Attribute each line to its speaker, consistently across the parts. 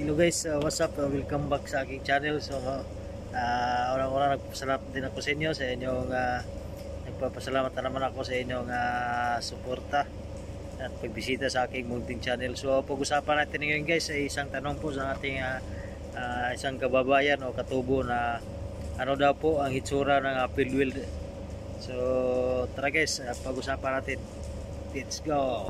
Speaker 1: Hello guys, what's up? Welcome back sa aking channel. So, orang-orang nagpapasalamat din ako sa inyo, sa inyong nagpapasalamat na naman ako sa inyong suporta at pagbisita sa aking munting channel. So, pag-usapan natin ngayon guys ay isang tanong po sa ating isang kababayan o katubo na ano daw po ang hitsura ng field wheel. So, tara guys, pag-usapan natin. Let's go!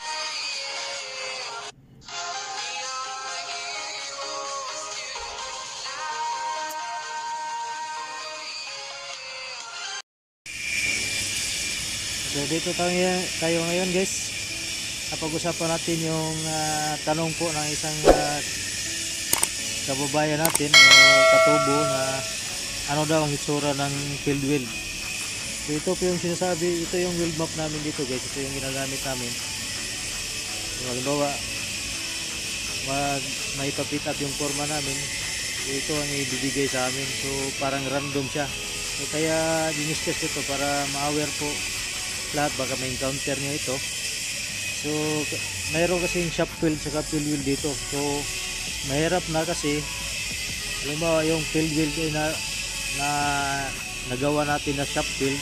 Speaker 1: So dito tayo ngayon guys, pag-usapan natin yung tanong po ng isang kababayan natin o katubo na ano daw ang itsura ng field wheel. So ito po yung sinasabi, ito yung wheel map namin dito guys, ito yung ginagamit namin. So halimbawa may papit up yung forma namin, so ito ang ibibigay sa amin, so parang random siya. So kaya diniscuss ko ito para ma-aware po lahat, baka may encounter nyo ito. So mayroon kasing shop wheel saka field wheel dito, so mahirap na kasi halimbawa yung field wheel na nagawa natin na shop wheel,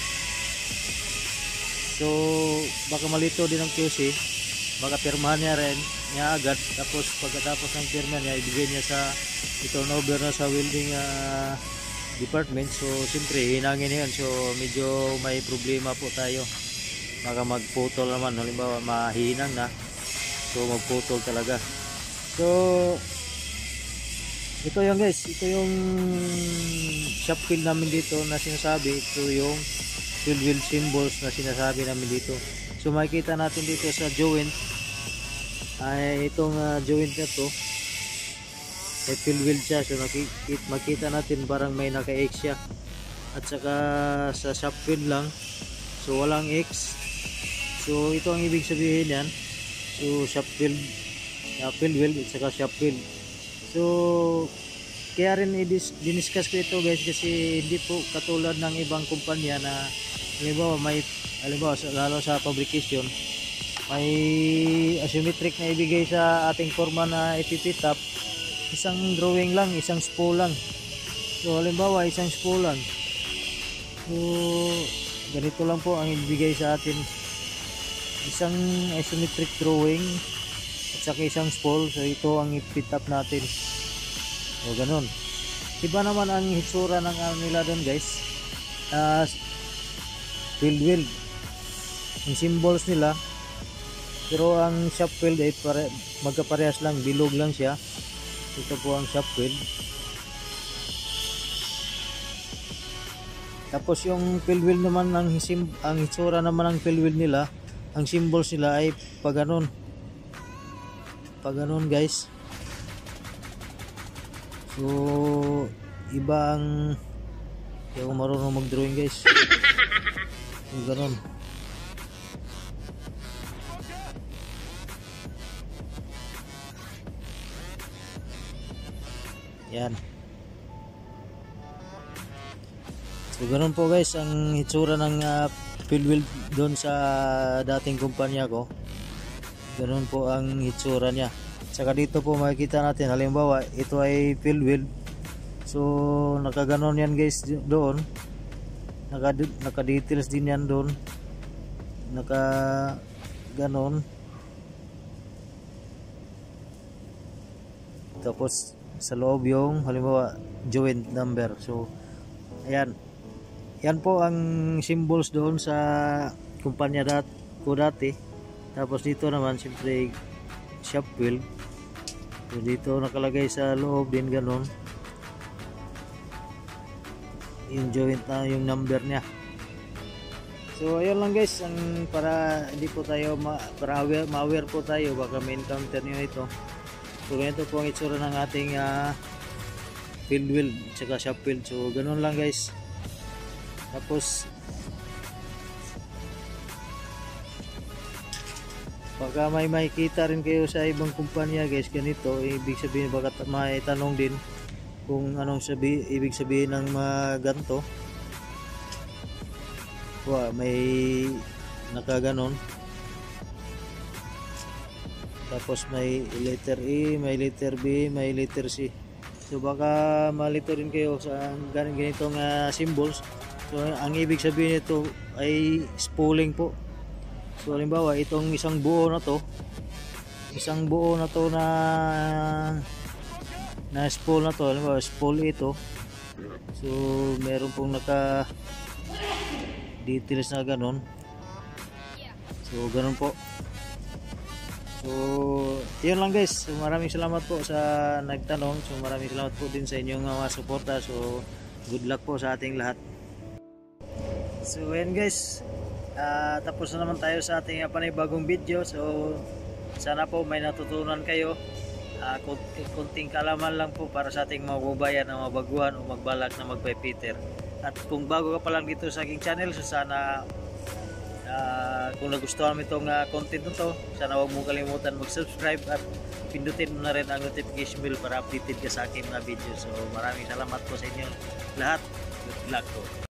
Speaker 1: so baka malito din ang QC, baka pirmahan niya rin niya agad, tapos pagkatapos ng pirma niya ibigay niya sa turnover na sa welding department. So siyempre hinangin yan, so medyo may problema po tayo, baka magputol naman, halimbawa mahinang na, so magputol talaga. So ito yung guys, ito yung shop wheel namin dito na sinasabi, ito yung field wheel symbols na sinasabi namin dito. So makikita natin dito sa joint ay itong joint na to ay field wheel siya, so makita natin parang may naka-X siya, at saka sa shop wheel lang, so walang X. So ito ang ibig sabihin yan, so shop wheel, field wheel at saka shop wheel. So kaya rin diniscuss ko ito guys, kasi hindi po katulad ng ibang kumpanya na halimbawa lalo sa fabrication may asymmetric na ibigay sa ating forma na ipipit up, isang drawing lang, isang spool lang. So halimbawa isang spool lang, so ganito lang po ang ibigay sa atin, isang isometric drawing at saka isang spool. So ito ang i-fit up natin, o ganun. Iba naman ang hitsura ng nila doon guys, field wheel, ang symbols nila, pero ang shop wheel ay magkaparehas lang, bilog lang siya. Ito po ang shop wheel. Tapos yung field wheel naman, ang hitsura naman ng field wheel nila, ang symbols nila ay pag ganun guys. So iba ang, hindi ako marunong mag drawing guys, so ganun. Yan. So ganun po guys ang hitsura ng field wheel doon sa dating kumpanya ko. Ganun po ang hitsura niya. Saka dito po makikita natin, halimbawa ito ay field wheel, so nakaganon yan guys doon, naka details din yan doon, nakaganon. Tapos sa loob yung halimbawa joint number. So ayan, yan po ang symbols doon sa kumpanya ko dati. Tapos dito naman siyempre shop wheel, so dito nakalagay sa loob din ganon yung joint na yung number niya. So ayun lang guys, ang para hindi po tayo para ma-aware po tayo, baka may encounter nyo ito. So ganito po ang itsura ng ating field wheel at saka shop wheel. So ganun lang guys. Tapos baka may makikita rin kayo sa ibang kumpanya guys ganito, ibig sabihin baka may tanong din kung anong ibig sabihin ng ganito. May nakaganon. Tapos may letter E, may letter B, may letter C. So baka malito rin kayo sa ganitong symbols. So ang ibig sabihin nito ay spooling po. So halimbawa itong isang buo na to na spool na to, halimbawa spool ito. So meron pong naka details na ganun. So ganun po. So yun lang guys. So maraming salamat po sa nagtanong. So maraming salamat po din sa inyong mga suporta. So good luck po sa ating lahat. So yan guys, tapos na naman tayo sa ating panibagong video. So sana po may natutunan kayo. Kunting kalaman lang po para sa ating mga kababayan na mabaguhan o magbalak na magpay-Peter. At kung bago ka pa lang dito sa aking channel, so sana kung nagustuhan mo itong content nito, sana huwag mong kalimutan mag-subscribe at pindutin mo na rin ang notification bell para updated ka sa aking mga video. So maraming salamat po sa inyo lahat. Good luck po.